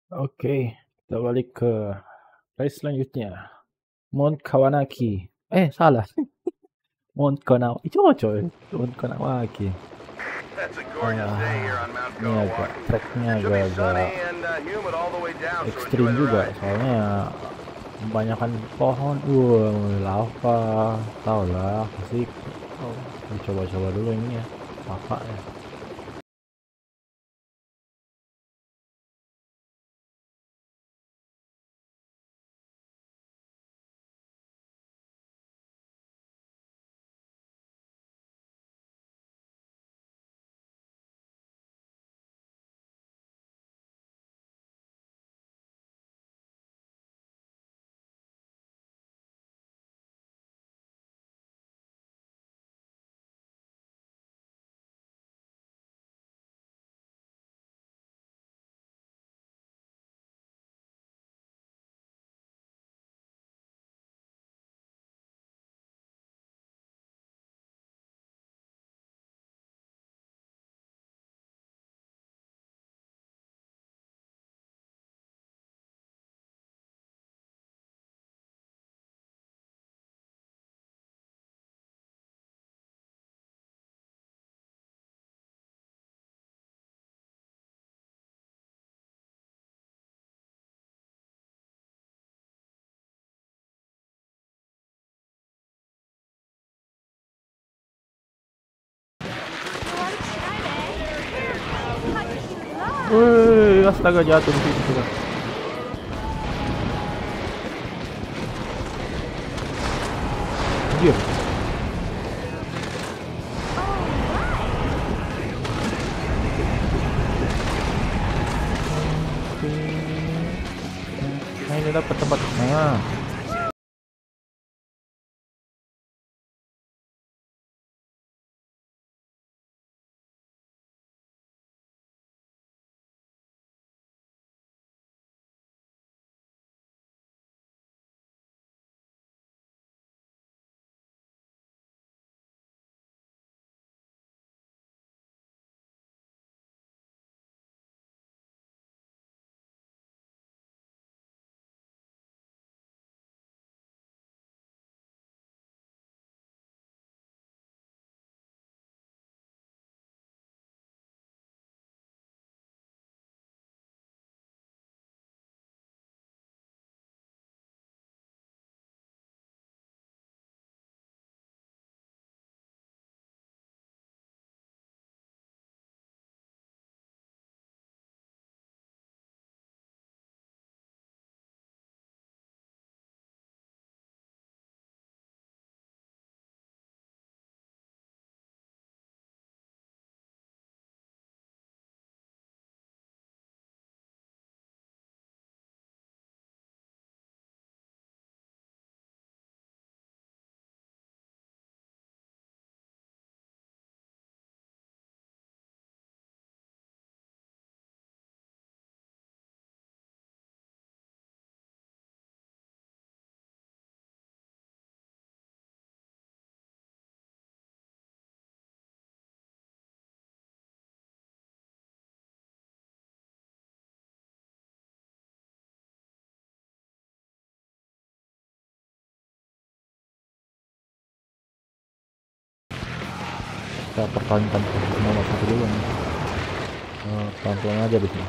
Oke, kita balik ke race selanjutnya. Mount Kawanaki. Salah. Mount Konawa. Coy. Mount Konawaki. Ini agak tracknya agak ekstrim juga, soalnya kebanyakan pohon. Lava. Tau lah, asik. Dicoba-coba dulu ini ya. Lava ya. Wih, astaga, jatuh di situ kan. Anjir. Nah, ini dapat tempat. Nah, kita pertahankan posisi nomor satu dulu nih. Pelan-pelan aja di sini.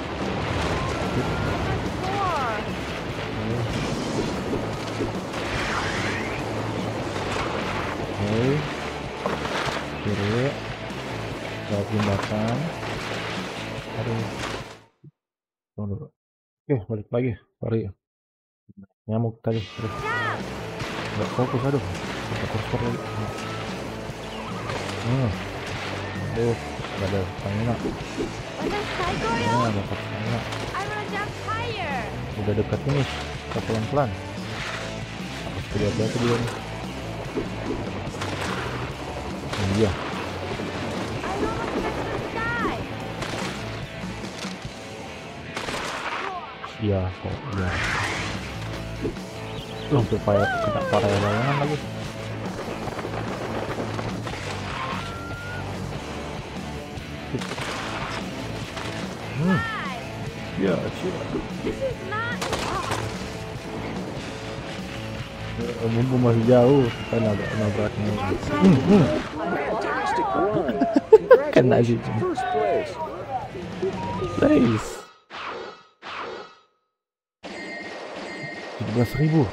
Oke, kiri, kita pindahkan. Aduh, tunggu dulu. Oke, balik lagi. Sorry, nyamuk tadi. Terus nggak fokus, aduh. Kita kursor lagi. Aduh, nggak ada stamina. Dapat stamina. Udah dekat finish, kita pelan-pelan. Harus hati-hati dulu nih. Iya. Iya, kok iya. Sampai kena parah layangan lagi. Ya, siap. Mumpung masih jauh, kita nabraknya. Fantastic run. Kena sih. First place. Place. 17.000.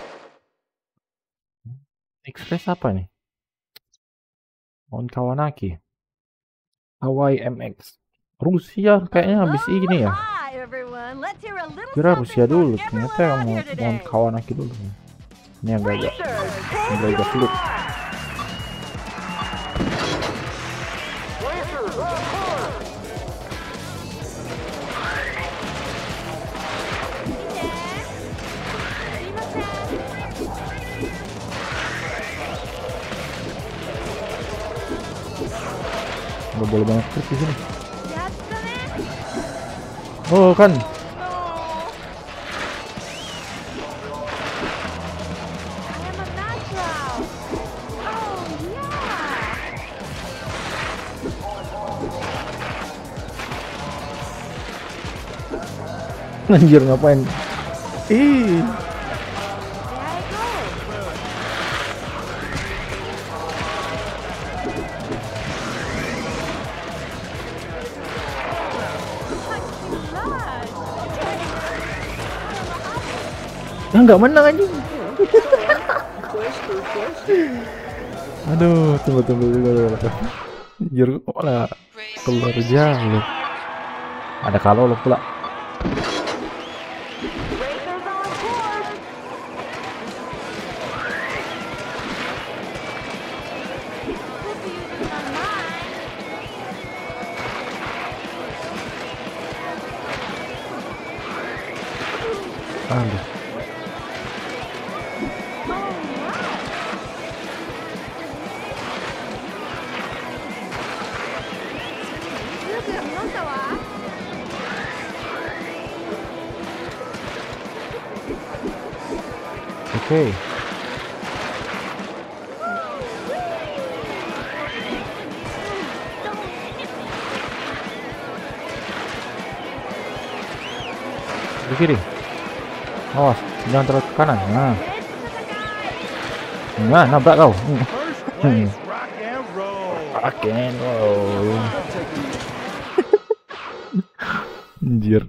Express apa nih? Mount Kawanaki. Hawaii MX. Rusia kayaknya habis ini ya. Kira Rusia dulu, ternyata yang mau Mount Kawanaki dulu. Ini agak sulit. Nggak boleh banyak truk di sini. Oh kan. Anjir ngapain? Ih. Nggak menang anjing. Aduh, tunggu juga. Anjir kok malah keluar jauh. Ada kalau lo pula. Aduh. Oke. Di kiri. Awas, jangan terlalu ke kanan. Nah, nabrak kau. Rock and roll. Anjir.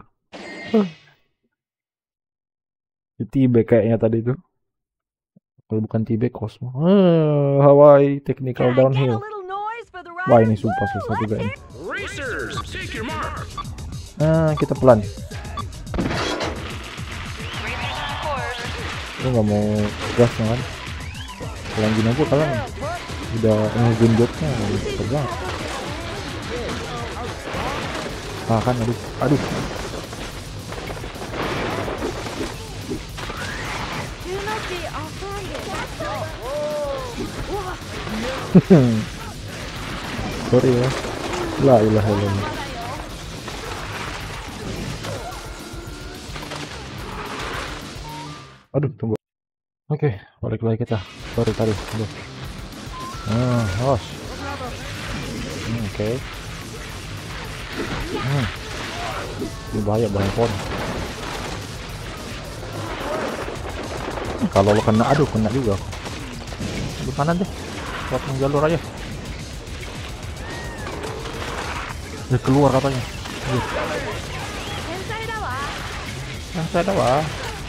Tibet kayaknya tadi itu. Kalau bukan Tibet, Cosmo. Hawaii Technical Downhill. Wah, ini sumpah susah juga ini. Nah, kita pelan. Lu nggak mau gas kan? Pelan gini aja kalian. Udah ngegenjotnya tegang. Kan aduh. Sorry ya. La ilaha illallah. Aduh, tunggu. Oke, balik lagi kita. Sorry tadi. Aduh. Awas. Oke. Ini bahaya pohon. Kalau lo kena, kena juga. Di kanan deh. Potong jalur aja. Dia keluar katanya. Yang saya ada wah.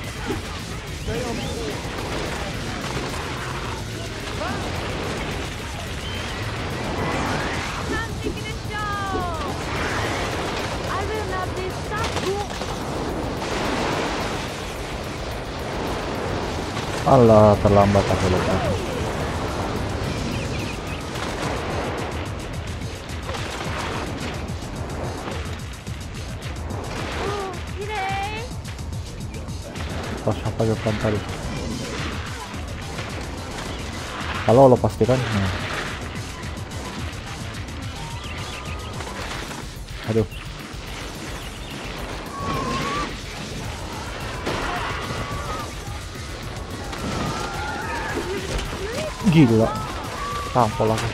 Allah, terlambat aku lupa. Pas apa depan tadi? Kalau lo pastikan. Aduh. Gila, tampol aku.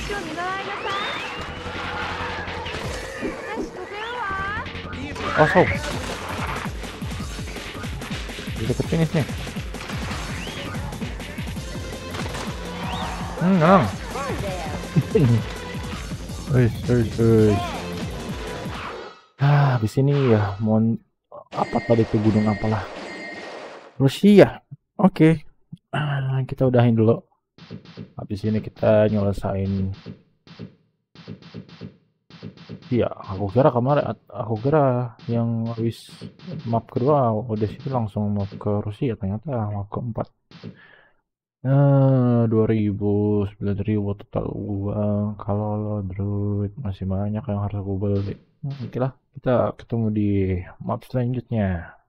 Oh, so. Di deket finish nih. Menang. Habis ini ya mau apa tadi tuh gunung apalah. Rusia. Oke. Kita udahin dulu. Habis ini kita nyelesain. Iya, aku kira yang habis map kedua udah situ langsung map ke Rusia, ternyata map keempat. 2000, 9000 total uang. Kalau lo druid masih banyak yang harus aku beli. Oke lah, kita ketemu di map selanjutnya.